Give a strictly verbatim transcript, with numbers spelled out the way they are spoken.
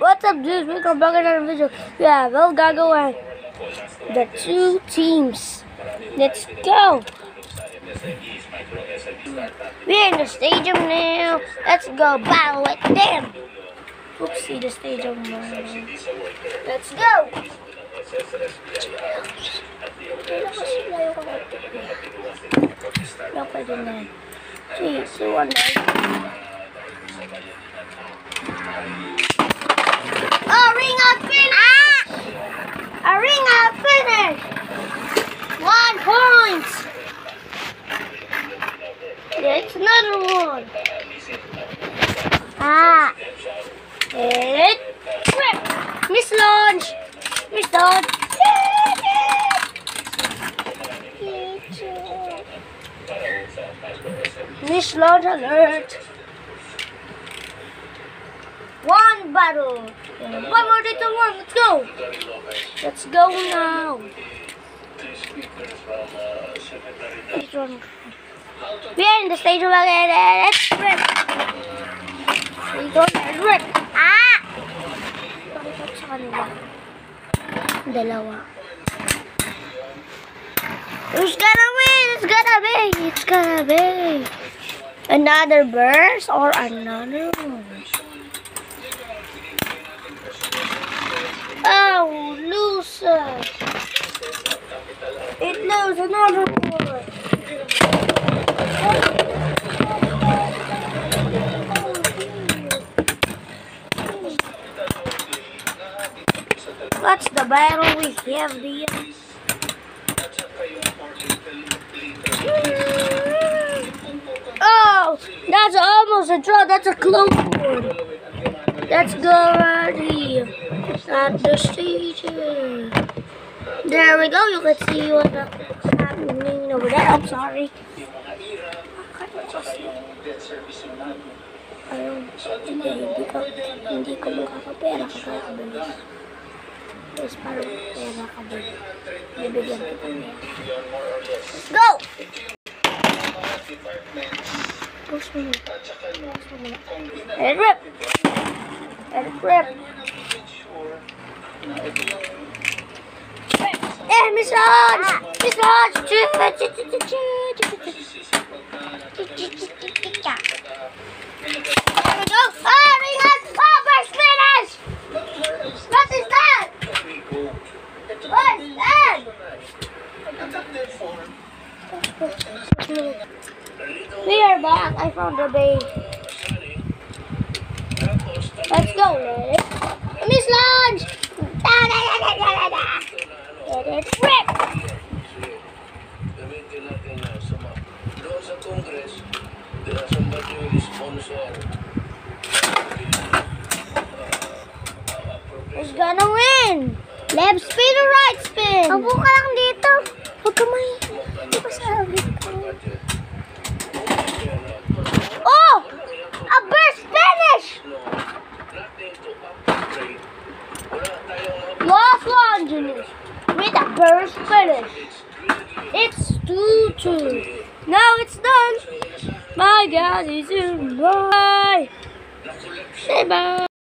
What's up, dudes? Welcome back to another video. We have El Gago and the two teams. Let's go. We're in the stadium now. Let's go battle with them. Oopsie, the stadium. Let's go. Three, two, one, a ring of finish! Ah! A ring of finish! One point! It's another one. Ah! It trip! Miss launch! Miss launch! Miss launch alert! One battle. One more day to one. Let's go. Let's go now. We are in the stadium again. Let's rip. We go and rip. Ah! Dalawa. Who's gonna win? It's gonna be. It's gonna be another burst or another one. Oh, loser! It loses another one. What's the battle we have here? Oh, that's almost a draw. That's a close one. Let's go right here. At the station. There we go. You can see what's happening over there. I'm sorry. Ayun. Hindi, hindi ko, hindi ko makakapera kaya kabilis. Yes, parang pera kabilis. Bibigyan kita niya. Let's go! Push mo na. Push mo na. Let it rip! Let it rip! Eh, Miss Lodge! Miss Lodge! There we go! Ah, we got Papa Spinach! What is that? What is that? We are back. I found the bay. Let's go, Liz. Miss Lodge! Da, da, da, da, da, da. Let it rip! Who's gonna win? Left spin or right spin? Upo ka lang dito. Huwag ka may... Hindi ko sabi ko. Oh! A burst finish! Last one, Julius. With a burst finish. It's two two. Now it's done. My God, it's in. Bye. Say bye.